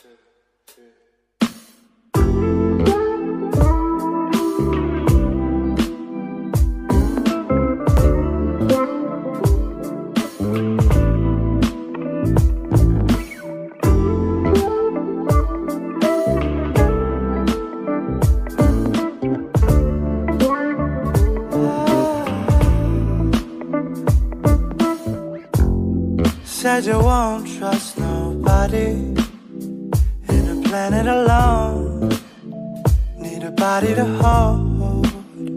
Said you won't trust nobody in a planet alone. Need a body to hold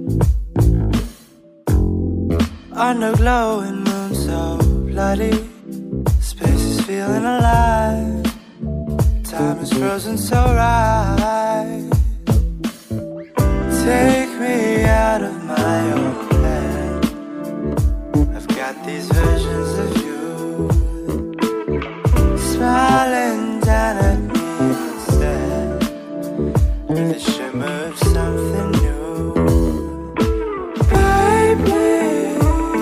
under glowing moon so bloody. Space is feeling alive. Time is frozen so right. Take me out of my own head. I've got these visions of you smiling down at me instead, with a shimmer of something new. Baby,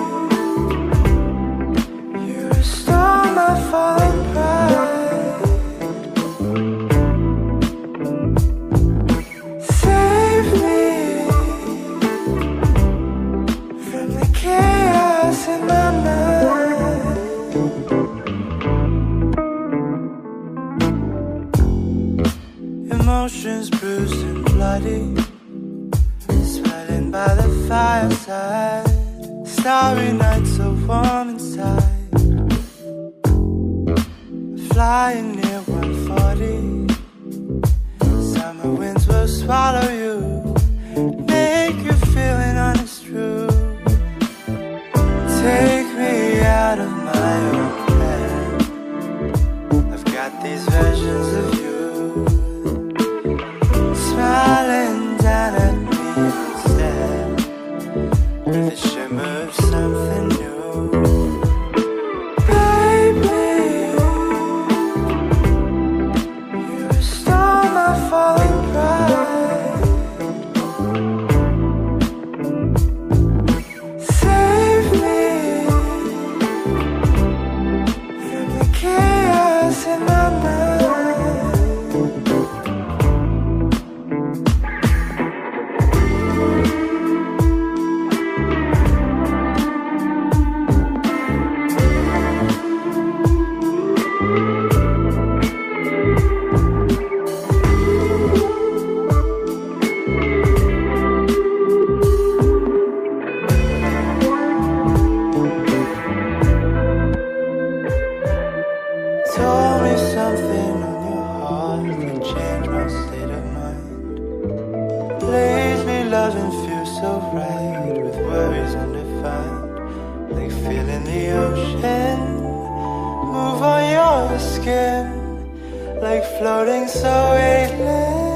you restore my fallen pride. Save me from the chaos in my mind. Emotions bruised and bloody, swelling by the fireside. Starry nights so warm inside. Flying near 140. Summer winds will swallow you, make you feeling honest true. Take me out of my own head. I've got these visions of you smiling down at me instead, with a shimmer of something new. Baby, you restore my fallen pride. Save me from the chaos in my mind. Told me something on your heart that changed my state of mind. Please me loving feels so right, with worries undefined, like feeling the ocean move on your skin, like floating so weightless.